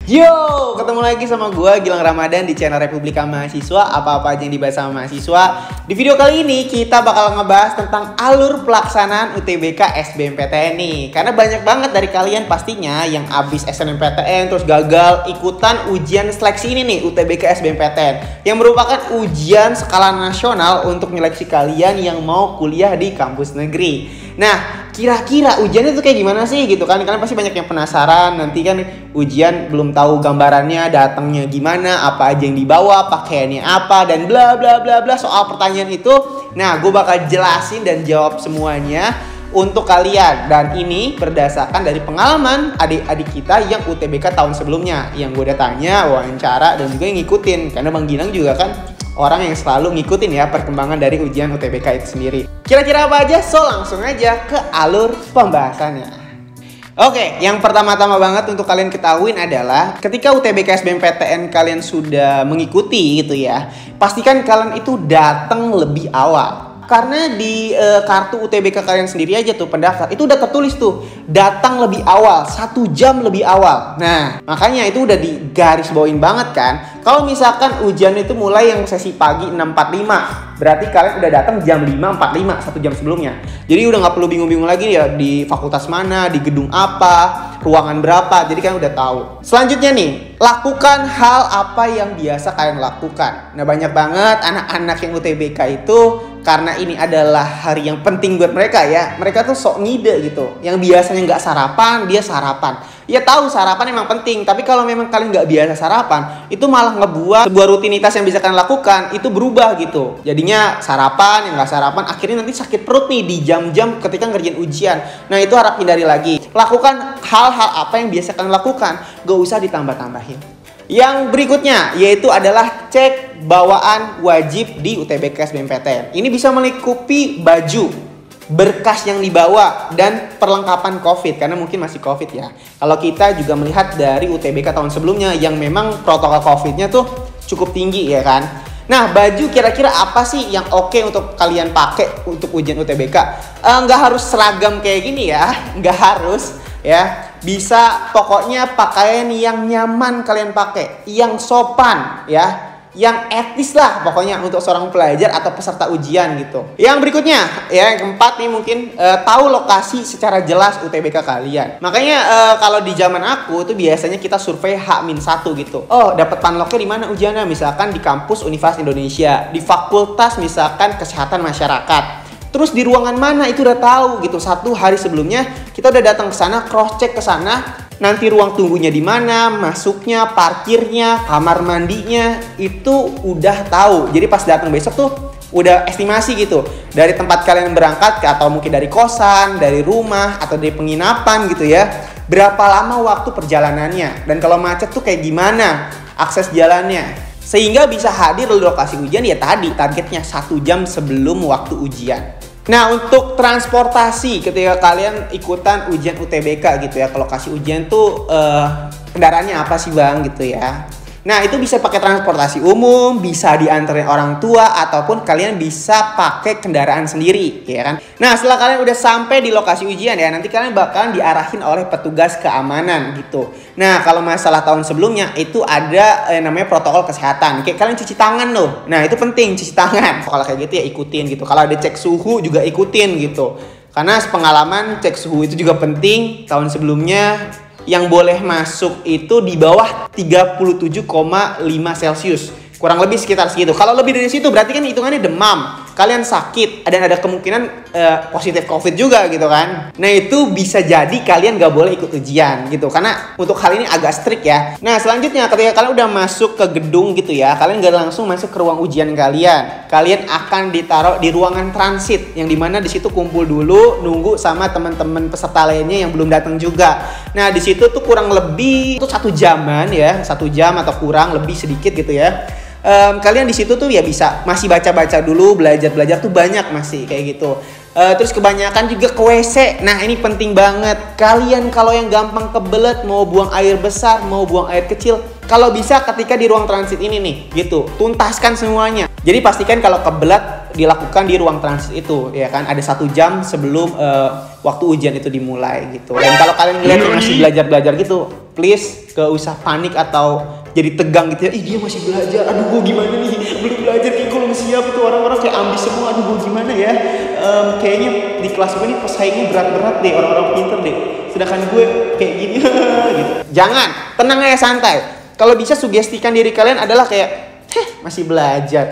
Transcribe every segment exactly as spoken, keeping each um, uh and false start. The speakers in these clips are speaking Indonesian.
Yo, ketemu lagi sama gue Gilang Ramadan di channel Republika Mahasiswa. Apa-apa aja yang dibahas sama mahasiswa. Di video kali ini kita bakal ngebahas tentang alur pelaksanaan U T B K S B M P T N nih. Karena banyak banget dari kalian pastinya yang abis S N M P T N terus gagal ikutan ujian seleksi ini nih, U T B K S B M P T N, yang merupakan ujian skala nasional untuk menyeleksi kalian yang mau kuliah di kampus negeri. Nah, kira-kira ujiannya tuh kayak gimana sih gitu kan? Kalian pasti banyak yang penasaran. Nanti kan ujian belum tahu gambarannya, datangnya gimana, apa aja yang dibawa, pakaiannya apa, dan bla bla bla bla soal pertanyaan itu. Nah, gue bakal jelasin dan jawab semuanya untuk kalian. Dan ini berdasarkan dari pengalaman adik-adik kita yang U T B K tahun sebelumnya, yang gue udah tanya, wawancara, dan juga yang ngikutin. Karena Bang Gilang juga kan orang yang selalu ngikutin ya perkembangan dari ujian U T B K itu sendiri. Kira-kira apa aja? So langsung aja ke alur pembahasannya. Oke, yang pertama-tama banget untuk kalian ketahuin adalah ketika U T B K S B M P T N kalian sudah mengikuti gitu ya, pastikan kalian itu datang lebih awal. Karena di e, kartu U T B K kalian sendiri aja tuh pendaftar itu udah tertulis tuh datang lebih awal, satu jam lebih awal. Nah, makanya itu udah digaris bawain banget kan. Kalau misalkan ujian itu mulai yang sesi pagi enam empat puluh lima, berarti kalian udah datang jam lima empat puluh lima, satu jam sebelumnya. Jadi udah nggak perlu bingung-bingung lagi ya di fakultas mana, di gedung apa, ruangan berapa. Jadi kalian udah tahu. Selanjutnya nih, lakukan hal apa yang biasa kalian lakukan. Nah, banyak banget anak-anak yang U T B K itu karena ini adalah hari yang penting buat mereka ya. Mereka tuh sok ngide gitu. Yang biasanya nggak sarapan, dia sarapan. Ya tahu sarapan emang penting, tapi kalau memang kalian nggak biasa sarapan, itu malah ngebuat sebuah rutinitas yang bisa kalian lakukan itu berubah gitu. Jadinya sarapan, yang nggak sarapan, akhirnya nanti sakit perut nih di jam-jam ketika ngerjain ujian. Nah, itu harap hindari lagi. Lakukan hal-hal apa yang biasa kalian lakukan, gak usah ditambah-tambahin. Yang berikutnya yaitu adalah cek bawaan wajib di U T B K S B M P T N. Ini bisa melingkupi baju, berkas yang dibawa, dan perlengkapan COVID karena mungkin masih COVID ya. Kalau kita juga melihat dari U T B K tahun sebelumnya yang memang protokol COVID-nya tuh cukup tinggi ya kan. Nah, baju kira-kira apa sih yang oke untuk kalian pakai untuk ujian U T B K? Eh, nggak harus seragam kayak gini ya, nggak harus ya. Bisa pokoknya pakaian yang nyaman kalian pakai, yang sopan ya, yang etis lah pokoknya untuk seorang pelajar atau peserta ujian gitu. Yang berikutnya ya, yang keempat nih mungkin uh, tahu lokasi secara jelas U T B K kalian. Makanya uh, kalau di zaman aku itu biasanya kita survei H minus satu gitu. Oh, dapat panloknya di mana ujiannya? Misalkan di kampus Universitas Indonesia, di fakultas misalkan Kesehatan Masyarakat. Terus di ruangan mana itu udah tahu gitu. Satu hari sebelumnya kita udah datang ke sana, cross check ke sana. Nanti ruang tunggunya di mana, masuknya, parkirnya, kamar mandinya itu udah tahu. Jadi pas datang besok tuh udah estimasi gitu. Dari tempat kalian berangkat ke, atau mungkin dari kosan, dari rumah, atau dari penginapan gitu ya. Berapa lama waktu perjalanannya, dan kalau macet tuh kayak gimana akses jalannya. Sehingga bisa hadir di lokasi ujian ya tadi targetnya satu jam sebelum waktu ujian. Nah, untuk transportasi ketika kalian ikutan ujian U T B K gitu ya, ke lokasi ujian tuh uh, kendaraannya apa sih Bang gitu ya. Nah, itu bisa pakai transportasi umum, bisa diantarin orang tua, ataupun kalian bisa pakai kendaraan sendiri, ya kan? Nah, setelah kalian udah sampai di lokasi ujian ya, nanti kalian bakalan diarahin oleh petugas keamanan gitu. Nah, kalau masalah tahun sebelumnya itu ada eh, namanya protokol kesehatan. Kayak kalian cuci tangan loh. Nah, itu penting cuci tangan. Kalau kayak gitu ya ikutin gitu. Kalau ada cek suhu juga ikutin gitu. Karena pengalaman cek suhu itu juga penting. Tahun sebelumnya yang boleh masuk itu di bawah tiga puluh tujuh koma lima Celcius. Kurang lebih sekitar segitu. Kalau lebih dari situ berarti kan hitungannya demam. Kalian sakit dan ada kemungkinan uh, positif COVID juga gitu kan. Nah, itu bisa jadi kalian gak boleh ikut ujian gitu. Karena untuk hal ini agak strict ya. Nah, selanjutnya ketika kalian udah masuk ke gedung gitu ya, kalian gak langsung masuk ke ruang ujian kalian. Kalian akan ditaruh di ruangan transit, yang dimana di situ kumpul dulu nunggu sama teman-teman peserta lainnya yang belum datang juga. Nah, di situ tuh kurang lebih itu satu jaman ya, satu jam atau kurang lebih sedikit gitu ya. Um, kalian di situ tuh ya bisa masih baca-baca dulu, belajar-belajar tuh banyak masih kayak gitu. Uh, terus kebanyakan juga ke W C. Nah, ini penting banget. Kalian kalau yang gampang kebelet mau buang air besar, mau buang air kecil, kalau bisa ketika di ruang transit ini nih, gitu, tuntaskan semuanya. Jadi pastikan kalau kebelet dilakukan di ruang transit itu, ya kan? Ada satu jam sebelum uh, waktu ujian itu dimulai gitu. Dan kalau kalian ngeliat masih belajar-belajar gitu, please gak usah panik atau jadi tegang gitu ya. Ih dia masih belajar, aduh gue gimana nih, belum belajar kayak belum siap. Itu orang-orang kayak ambis semua, aduh gue gimana ya. um, Kayaknya di kelas gue nih pesaingnya berat-berat deh, orang-orang pinter deh, sedangkan gue kayak gini gitu. Jangan, tenang aja, santai. Kalau bisa sugestikan diri kalian adalah kayak, heh masih belajar.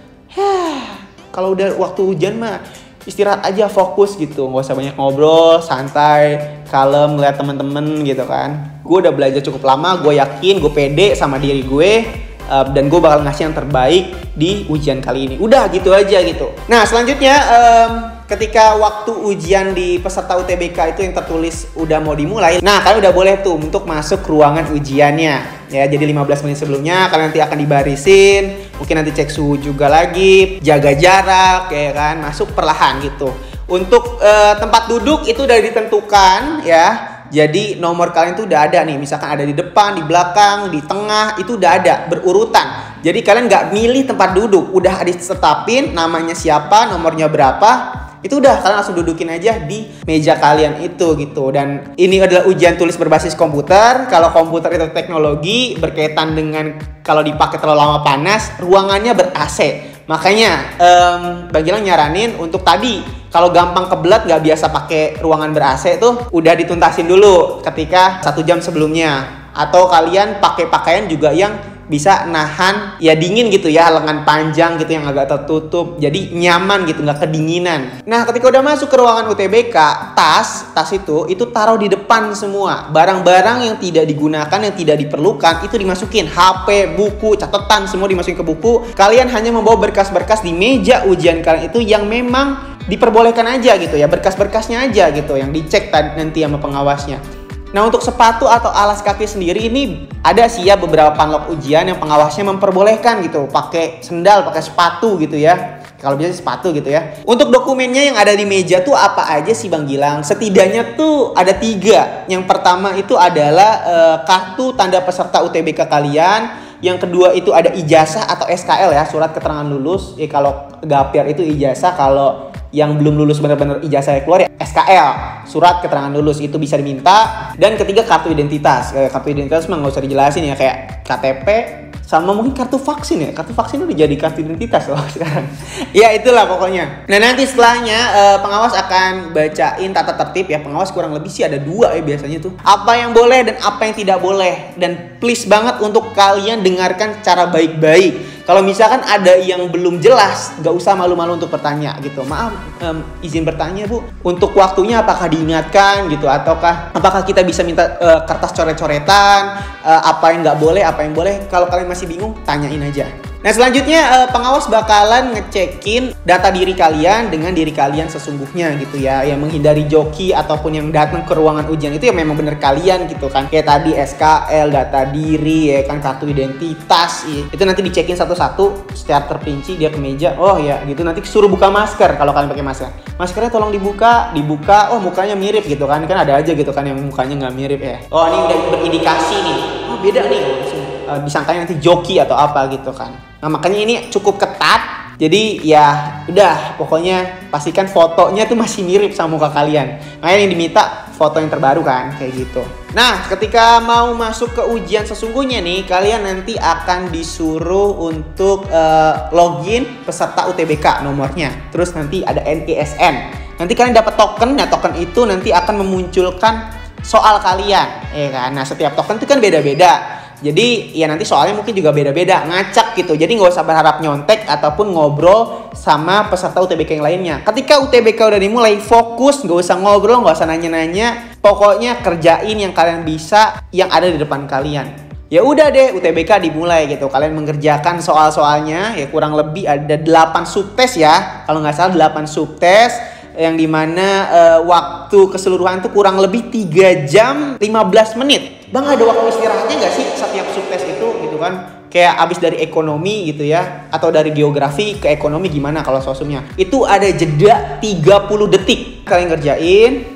Heh, kalau udah waktu ujian mah istirahat aja, fokus gitu, nggak usah banyak ngobrol, santai, kalem, ngeliat temen-temen gitu kan. Gue udah belajar cukup lama, gue yakin, gue pede sama diri gue, uh, dan gue bakal ngasih yang terbaik di ujian kali ini. Udah gitu aja gitu. Nah selanjutnya, um, ketika waktu ujian di peserta U T B K itu yang tertulis udah mau dimulai, nah kalian udah boleh tuh untuk masuk ruangan ujiannya. Ya, jadi lima belas menit sebelumnya kalian nanti akan dibarisin, mungkin nanti cek suhu juga lagi, jaga jarak, ya kan, masuk perlahan gitu. Untuk uh, tempat duduk itu udah ditentukan ya. Jadi nomor kalian tuh udah ada nih, misalkan ada di depan, di belakang, di tengah, itu udah ada berurutan. Jadi kalian nggak milih tempat duduk, udah ditetapin namanya siapa, nomornya berapa. Itu udah kalian langsung dudukin aja di meja kalian itu gitu. Dan ini adalah ujian tulis berbasis komputer. Kalau komputer itu teknologi berkaitan dengan kalau dipakai terlalu lama panas, ruangannya ber-A C. Makanya um, Bang Gilang nyaranin untuk tadi, kalau gampang kebelet nggak biasa pakai ruangan ber-A C tuh udah dituntasin dulu ketika satu jam sebelumnya. Atau kalian pakai pakaian juga yang bisa nahan ya dingin gitu ya, lengan panjang gitu yang agak tertutup, jadi nyaman gitu, nggak kedinginan. Nah ketika udah masuk ke ruangan U T B K, tas tas itu itu taruh di depan semua. Barang-barang yang tidak digunakan, yang tidak diperlukan itu dimasukin. H P, buku, catatan semua dimasukin ke buku. Kalian hanya membawa berkas-berkas di meja ujian kalian itu yang memang diperbolehkan aja gitu ya, berkas-berkasnya aja gitu yang dicek nanti sama pengawasnya. Nah untuk sepatu atau alas kaki sendiri ini ada sih ya beberapa panlok ujian yang pengawasnya memperbolehkan gitu pakai sendal, pakai sepatu gitu ya. Kalau bisa sepatu gitu ya. Untuk dokumennya yang ada di meja tuh apa aja sih Bang Gilang? Setidaknya tuh ada tiga. Yang pertama itu adalah uh, kartu tanda peserta U T B K kalian. Yang kedua itu ada ijazah atau S K L ya, surat keterangan lulus. Ya kalau Gapir itu ijazah, kalau yang belum lulus benar-benar ijazahnya keluar ya S K L, surat keterangan lulus, itu bisa diminta. Dan ketiga kartu identitas. Kartu identitas mah nggak usah dijelasin ya, kayak K T P sama mungkin kartu vaksin ya. Kartu vaksin udah jadi kartu identitas loh sekarang. Ya itulah pokoknya. Nah nanti setelahnya uh, pengawas akan bacain tata tertib ya. Pengawas kurang lebih sih ada dua ya biasanya tuh. Apa yang boleh dan apa yang tidak boleh. Dan please banget untuk kalian dengarkan secara baik-baik. Kalau misalkan ada yang belum jelas, gak usah malu-malu untuk bertanya gitu. Maaf, um, izin bertanya Bu, untuk waktunya apakah diingatkan gitu, ataukah apakah kita bisa minta uh, kertas coret-coretan, uh, apa yang gak boleh, apa yang boleh. Kalau kalian masih bingung, tanyain aja. Nah selanjutnya uh, pengawas bakalan ngecekin data diri kalian dengan diri kalian sesungguhnya gitu ya. Yang menghindari joki ataupun yang datang ke ruangan ujian itu ya memang bener kalian gitu kan. Kayak tadi S K L, data diri ya kan, kartu identitas ya. Itu nanti dicekin satu-satu secara terperinci, dia ke meja. Oh ya gitu, nanti suruh buka masker kalau kalian pakai masker. Maskernya tolong dibuka, dibuka. Oh mukanya mirip gitu kan. Kan ada aja gitu kan yang mukanya nggak mirip ya. Oh ini udah berindikasi nih. Oh beda nih. Uh, disangkanya nanti joki atau apa gitu kan. Nah makanya ini cukup ketat. Jadi ya udah pokoknya pastikan fotonya tuh masih mirip sama muka kalian. Makanya yang diminta foto yang terbaru kan kayak gitu. Nah ketika mau masuk ke ujian sesungguhnya nih, kalian nanti akan disuruh untuk uh, login peserta U T B K nomornya. Terus nanti ada N I S N. Nanti kalian dapat token. Nah token itu nanti akan memunculkan soal kalian, ya kan? Nah setiap token itu kan beda-beda. Jadi ya nanti soalnya mungkin juga beda-beda, ngacak gitu. Jadi nggak usah berharap nyontek ataupun ngobrol sama peserta U T B K yang lainnya. Ketika U T B K udah dimulai, fokus, nggak usah ngobrol, nggak usah nanya-nanya. Pokoknya kerjain yang kalian bisa, yang ada di depan kalian. Ya udah deh, U T B K dimulai gitu. Kalian mengerjakan soal-soalnya, ya kurang lebih ada delapan subtes ya. Kalau nggak salah delapan subtes. Yang dimana uh, waktu keseluruhan itu kurang lebih tiga jam lima belas menit. Bang ada waktu istirahatnya nggak sih setiap subtes itu gitu kan? Kayak abis dari ekonomi gitu ya, atau dari geografi ke ekonomi gimana kalau sosumnya? Itu ada jeda tiga puluh detik. Kalian kerjain,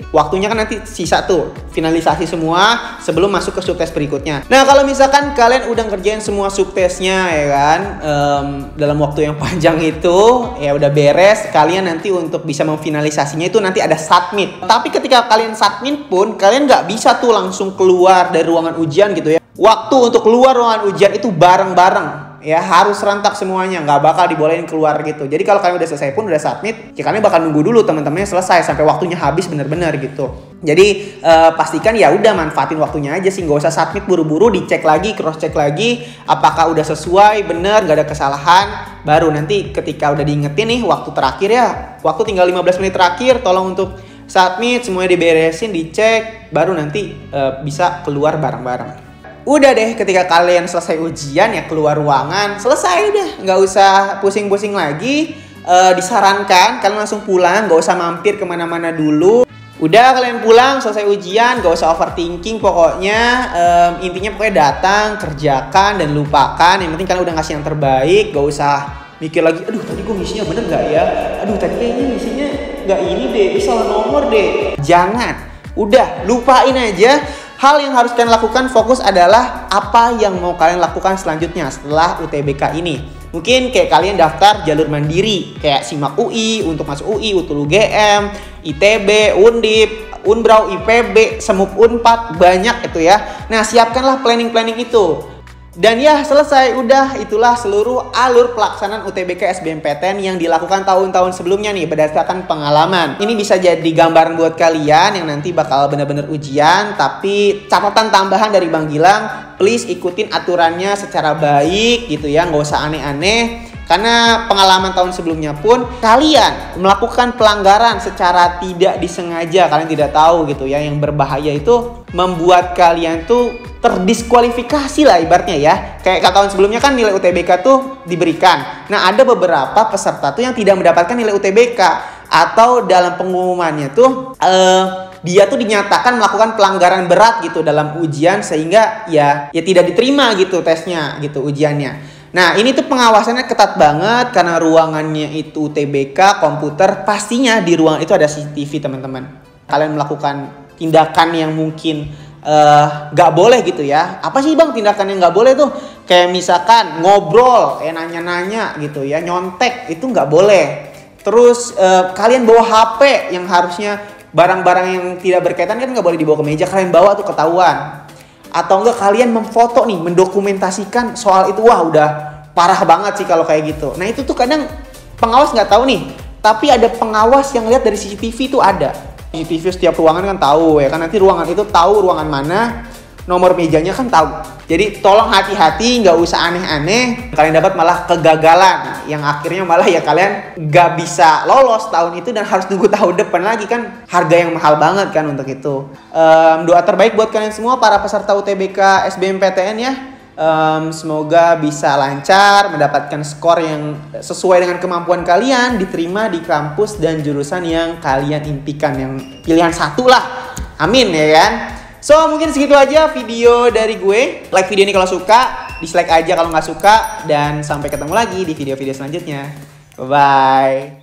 waktunya kan nanti sisa tuh finalisasi semua sebelum masuk ke subtes berikutnya. Nah kalau misalkan kalian udah ngerjain semua subtesnya ya kan um, dalam waktu yang panjang itu ya udah beres, kalian nanti untuk bisa memfinalisasinya itu nanti ada submit. Tapi ketika kalian submit pun kalian nggak bisa tuh langsung keluar dari ruangan ujian gitu ya. Waktu untuk keluar ruangan ujian itu bareng-bareng. Ya harus serentak semuanya, nggak bakal dibolehin keluar gitu. Jadi kalau kalian udah selesai pun udah submit, ya kalian bakal nunggu dulu teman-temannya selesai sampai waktunya habis bener-bener gitu. Jadi uh, pastikan ya udah manfaatin waktunya aja sih, nggak usah submit buru-buru, dicek lagi, cross check lagi apakah udah sesuai, bener, nggak ada kesalahan. Baru nanti ketika udah diingetin nih waktu terakhir ya, waktu tinggal lima belas menit terakhir, tolong untuk submit, semuanya diberesin, dicek, baru nanti uh, bisa keluar bareng-bareng. Udah deh, ketika kalian selesai ujian ya keluar ruangan, selesai udah, nggak usah pusing-pusing lagi. E, disarankan kalian langsung pulang, nggak usah mampir kemana-mana dulu. Udah kalian pulang selesai ujian, nggak usah overthinking pokoknya. E, intinya pokoknya datang, kerjakan dan lupakan. Yang penting kalian udah ngasih yang terbaik, nggak usah mikir lagi. Aduh tadi gue misinya bener nggak ya? Aduh tadi kayaknya misinya nggak ini deh, bisa salah nomor deh. Jangan, udah lupain aja. Hal yang harus kalian lakukan fokus adalah apa yang mau kalian lakukan selanjutnya setelah U T B K ini. Mungkin kayak kalian daftar jalur mandiri, kayak SIMAK U I, untuk masuk U I, U T L U G M, I T B, Undip, Unbrau, I P B, Semup Unpad, banyak itu ya. Nah siapkanlah planning-planning itu. Dan ya selesai, udah itulah seluruh alur pelaksanaan U T B K S B M P T N yang dilakukan tahun-tahun sebelumnya nih berdasarkan pengalaman. Ini bisa jadi gambaran buat kalian yang nanti bakal bener-bener ujian, tapi catatan tambahan dari Bang Gilang, please ikutin aturannya secara baik gitu ya, nggak usah aneh-aneh. Karena pengalaman tahun sebelumnya pun kalian melakukan pelanggaran secara tidak disengaja, kalian tidak tahu gitu ya, yang berbahaya itu membuat kalian tuh terdiskualifikasi lah ibaratnya ya. Kayak tahun sebelumnya kan nilai U T B K tuh diberikan. Nah ada beberapa peserta tuh yang tidak mendapatkan nilai U T B K, atau dalam pengumumannya tuh uh, dia tuh dinyatakan melakukan pelanggaran berat gitu dalam ujian, sehingga ya ya tidak diterima gitu tesnya gitu, ujiannya. Nah ini tuh pengawasannya ketat banget karena ruangannya itu U T B K komputer, pastinya di ruangan itu ada C C T V teman-teman. Kalian melakukan tindakan yang mungkin uh, gak boleh gitu ya. Apa sih bang tindakan yang gak boleh tuh? Kayak misalkan ngobrol, kayak nanya-nanya gitu ya, nyontek itu gak boleh. Terus uh, kalian bawa H P yang harusnya barang-barang yang tidak berkaitan kan gak boleh dibawa ke meja, kalian bawa tuh ketahuan. Atau enggak kalian memfoto nih, mendokumentasikan soal itu, wah udah parah banget sih kalau kayak gitu. Nah itu tuh kadang pengawas nggak tahu nih, tapi ada pengawas yang lihat dari C C T V itu ada. C C T V setiap ruangan kan tahu ya kan, nanti ruangan itu tahu ruangan mana, nomor mejanya kan tahu. Jadi tolong hati-hati, nggak usah aneh-aneh. Kalian dapat malah kegagalan, yang akhirnya malah ya kalian nggak bisa lolos tahun itu dan harus tunggu tahun depan lagi kan, harga yang mahal banget kan untuk itu. Um, doa terbaik buat kalian semua para peserta U T B K S B M P T N ya. Um, semoga bisa lancar, mendapatkan skor yang sesuai dengan kemampuan kalian, diterima di kampus dan jurusan yang kalian impikan, yang pilihan satu lah. Amin ya kan. So mungkin segitu aja video dari gue. Like video ini kalau suka, dislike aja kalau nggak suka, dan sampai ketemu lagi di video-video selanjutnya. Bye bye.